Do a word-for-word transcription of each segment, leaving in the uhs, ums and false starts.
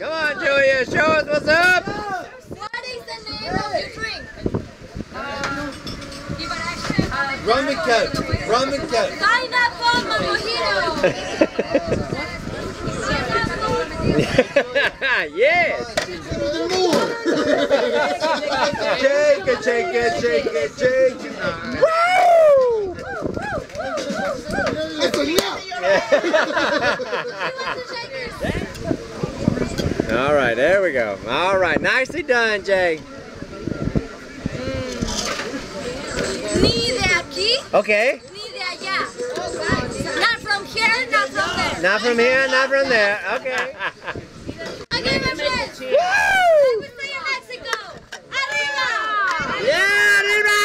Come on, Julia, show us what's up. What is the name of your drink? Uh, Rum and Coke. Rum and Coke. Pineapple mojito. Yes. Shake it, shake it, shake it, shake it. Woo! All right, there we go. All right, nicely done, Jay. Ni de aquí, Okay. ni de allá. Not from here, not from there. Not from here, not from there. Okay. Okay, my friends. Woo! We stay in Mexico. Arriba! Yeah, arriba!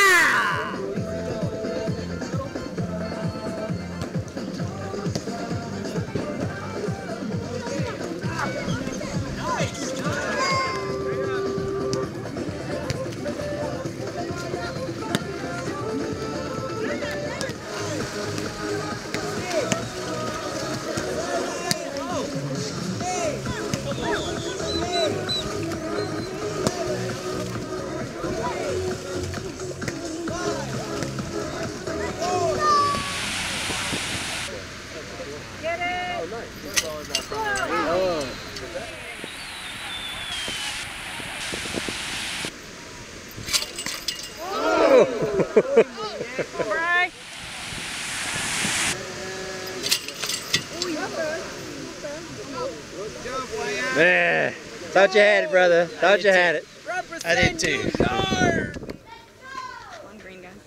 Man, thought you had it, brother. Thought you had it. I did too. One green guy.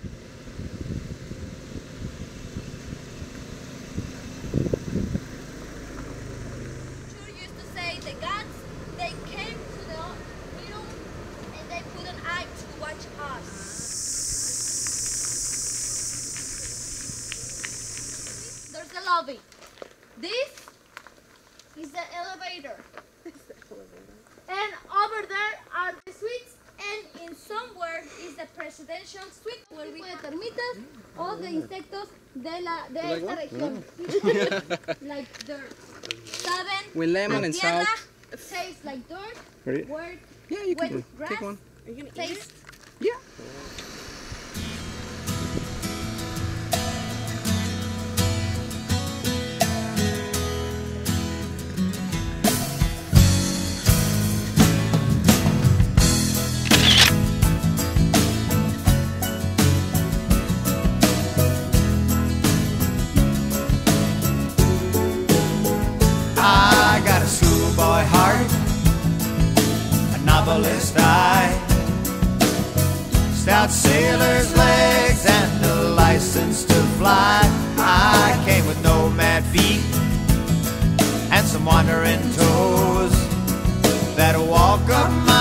Used to say the gods, they came to the middle and they put an eye to watch us. There's the lobby. This is the elevator. And over there are the suites, and in somewhere is the presidential suite where we have termitas o de insectos de la de esta región. Like dirt. Saben, With lemon and tierra salt. tastes like dirt. Ready? Where Yeah, you can wet take grass one. Are you gonna eat tastes. Yeah. I got a schoolboy heart, a novelist eye, stout sailor's legs and a license to fly. I came with nomad feet and some wandering toes that'll walk up my